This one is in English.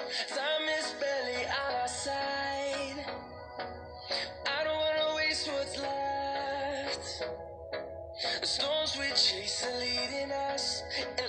Time is barely on our side. I don't wanna waste what's left. The storms we chase are leading us, and